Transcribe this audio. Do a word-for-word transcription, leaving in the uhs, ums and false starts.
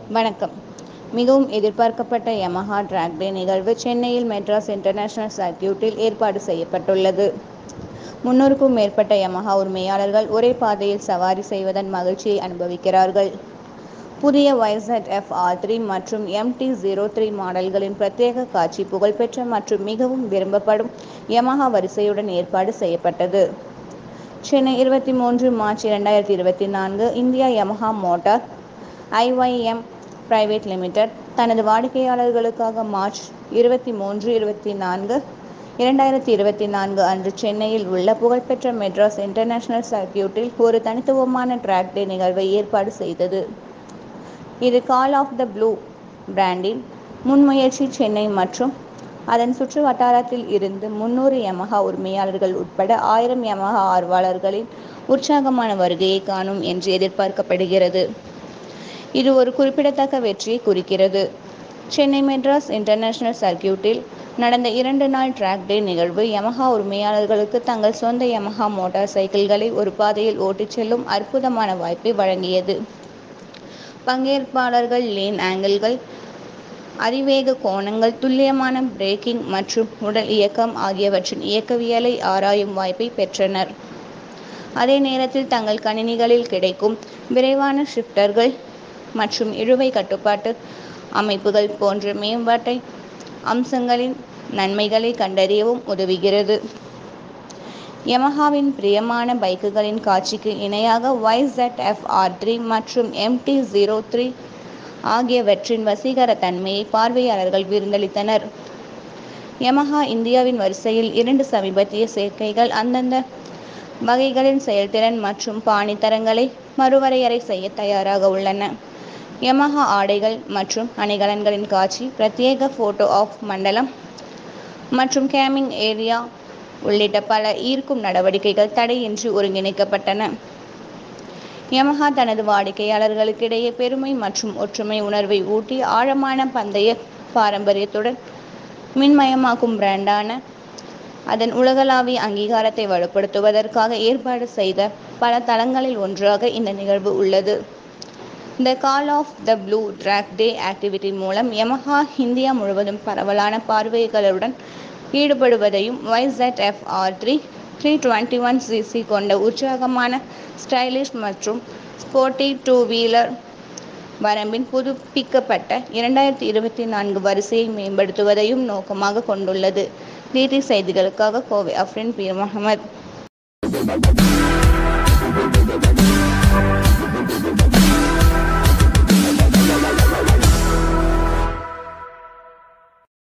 வணக்கம். மிகவும் எதிர்பார்க்கப்பட்ட யமஹா டிராக் டே நிகழ்வு சென்னையில் மெட்ராஸ் இன்டர்நேஷனல் சர்க்கியூட்டில் ஏற்பாடு செய்யப்பட்டுள்ளது. முன்னூறுக்கும் மேற்பட்ட யமஹா உரிமையாளர்கள் ஒரே பாதையில் சவாரி செய்வதன் மகிழ்ச்சியை அனுபவிக்கிறார்கள். புதிய Y Z F R three மற்றும் எம் டி ஜீரோ த்ரீ மாடல்களின் பிரத்யேக காட்சி புகழ்பெற்ற மற்றும் மிகவும் விரும்பப்படும் யமஹா வரிசையுடன் ஏற்பாடு செய்யப்பட்டது. சென்னை, இருபத்தி மூன்று மார்ச் இரண்டாயிரத்தி இருபத்தி நான்கு India Yamaha motor I Y M private limited தனது வாடிக்கையாளர்களுக்காக மார்ச் இருபத்தி மூன்று, இருபத்தி நான்கு, இரண்டாயிரத்தி இருபத்தி நான்கு அன்று சென்னையில் உள்ள புகழ்பெற்ற மெட்ராஸ் இன்டர்நேஷனல் சர்க்கியூட்டில் ஒரு தனித்துவமான டிராக் டே நிகழ்வை ஏற்பாடு செய்தது. இது கால் ஆஃப் த ப்ளூ பிராண்டின் முன்முயற்சி. சென்னை மற்றும் அதன் சுற்று வட்டாரத்தில் இருந்து முன்னூறு யமஹா உரிமையாளர்கள் உட்பட ஆயிரம் யமஹா ஆர்வலர்களின் உற்சாகமான வருகையை காணும் என்று எதிர்பார்க்கப்படுகிறது. இது ஒரு குறிப்பிடத்தக்க வெற்றியை குறிக்கிறது. சென்னை மெட்ராஸ் இன்டர்நேஷனல் சர்க்கியூட்டில் நடந்த இரண்டு நாள் டிராக் டே நிகழ்வு யமஹா உரிமையாளர்களுக்கு தங்கள் சொந்த யமஹா மோட்டார் சைக்கிள்களை ஒரு பாதையில் ஓட்டிச் செல்லும் அற்புதமான வாய்ப்பை வழங்கியது. பங்கேற்பாளர்கள் லேன் ஆங்கிள்கள், அதிவேக கோணங்கள், துல்லியமான பிரேக்கிங் மற்றும் உடல் இயக்கம் ஆகியவற்றின் இயக்கவியலை ஆராயும் வாய்ப்பை பெற்றனர். அதே நேரத்தில் தங்கள் கணினிகளில் கிடைக்கும் விரைவான ஷிப்டர்கள் மற்றும் இழுவை கட்டுப்பாட்டு அமைப்புகள் போன்ற மேம்பட்ட அம்சங்களின் நன்மைகளை கண்டறியவும் உதவுகிறது. யமஹாவின் பிரியமான பைக்குகளின் காட்சிக்கு இணையாக Y Z F R three மற்றும் எம் டி ஜீரோ த்ரீ ஆகியவற்றின் வசீகர தன்மையை பார்வையாளர்கள் விருந்தளித்தனர். யமஹா இந்தியாவின் வரிசையில் இரண்டு சமீபத்திய சேர்க்கைகள் அந்தந்த வகைகளின் செயல்திறன் மற்றும் பாணி தரங்களை மறுவரையறை செய்ய தயாராக உள்ளன. யமஹா ஆடைகள் மற்றும் அணிகலன்களின் காட்சி, பிரத்யேக போட்டோ ஆப் மண்டலம் மற்றும் கேமிங் ஏரியா உள்ளிட்ட பல ஈர்க்கும் நடவடிக்கைகள் தடையின்றி ஒருங்கிணைக்கப்பட்டன. யமஹா தனது வாடிக்கையாளர்களுக்கிடையே பெருமை மற்றும் ஒற்றுமை உணர்வை ஊட்டி ஆழமான பந்தய பாரம்பரியத்துடன் மின்மயமாக்கும் பிராண்டான அதன் உலகளாவிய அங்கீகாரத்தை வலுப்படுத்துவதற்காக ஏற்பாடு செய்த பல தளங்களில் ஒன்றாக இந்த நிகழ்வு உள்ளது. The call of the blue track day activity மூலம் யமஹா இந்தியா முழுவதும் பரவலான பார்வையாளர்களுடன் ஈடுபடுவதையும், Y Z F R three three twenty one C C கொண்ட உற்சாகமான, ஸ்டைலிஷ் மற்றும் ஸ்போர்ட்டி டூ வீலர் வரம்பின் புதுப்பிக்கப்பட்ட இரண்டாயிரத்தி இருபத்தி நான்கு வரிசையை மேம்படுத்துவதையும் நோக்கமாக கொண்டுள்ளது. டிடி செய்திகளுக்காக கோவை அஃப்ரின் பீர் முகமது.